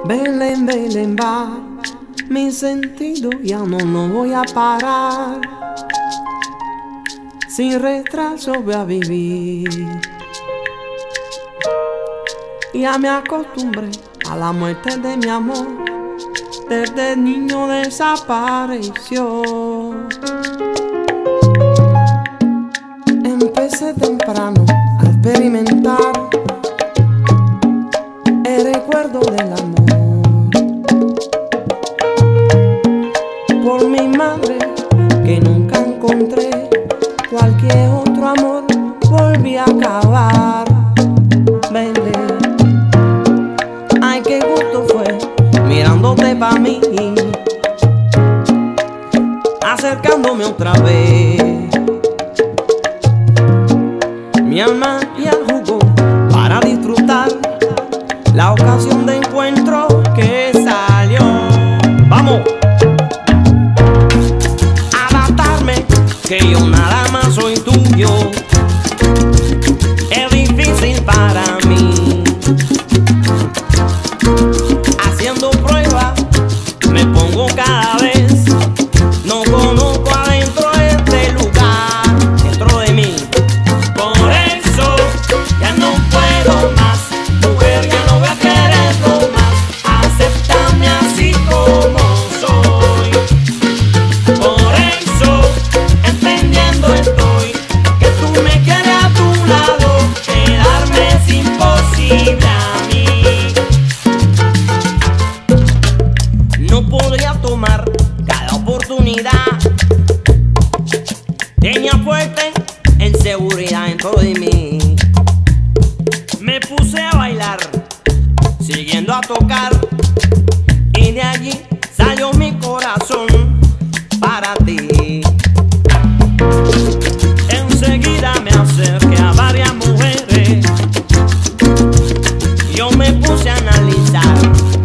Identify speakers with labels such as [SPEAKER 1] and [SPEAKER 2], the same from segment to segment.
[SPEAKER 1] Belén, Belén va, mi sentido ya no lo voy a parar. Sin retraso voy a vivir. Ya me acostumbré a la muerte de mi amor. Desde niño desapareció. Empecé temprano a experimentar el recuerdo del amor. Por mi madre que nunca encontré cualquier otro amor, volví a acabar. Belén, ay qué gusto fue mirándote pa' mí, acercándome otra vez. Mi alma ya jugó para disfrutar la ocasión de encuentro que salió. ¡Vamos! Adaptarme, que yo nada más soy tuyo, es difícil para mí. Haciendo pruebas me pongo cada vez. No conozco adentro de este lugar, dentro de mí. Por eso ya no puedo más, mujer, ya no voy a quererlo más. Acéptame así como soy. Por eso entendiendo estoy que tú me quieres a tu lado, quedarme es imposible a mí. No podría tomar cada oportunidad. Tenía fuerte inseguridad dentro de mí. Me puse a bailar, siguiendo a tocar, y de allí salió mi corazón para ti. Enseguida me acerqué a varias mujeres. Yo me puse a analizar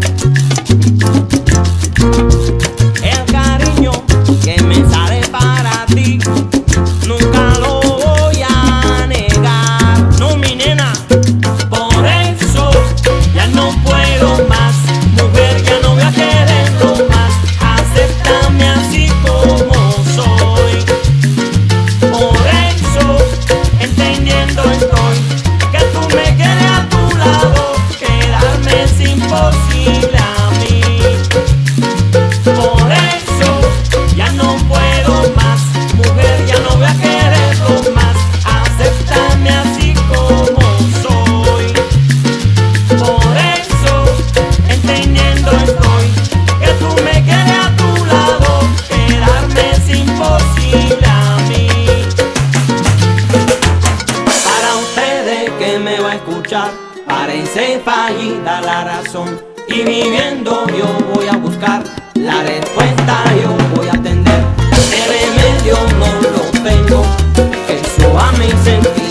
[SPEAKER 1] el cariño que me sale para ti. Nunca lo voy a negar, no mi nena. Por eso ya no puedo más, mujer, ya no voy a quererlo más. Acéptame así como soy. Por eso entendiendo estoy que tú me quieres a tu lado, quedarme es imposible a mí. Por eso ya no puedo más, mujer, ya no voy a quererlo más. Acéptame así como soy. Por eso entendiendo estoy que tú me quieres a tu lado, quedarme es imposible a mí. Para ustedes que me va a escuchar, parece fallida la razón, y viviendo yo voy a buscar la respuesta, yo voy a atender. El remedio no lo tengo, eso a mi sentido.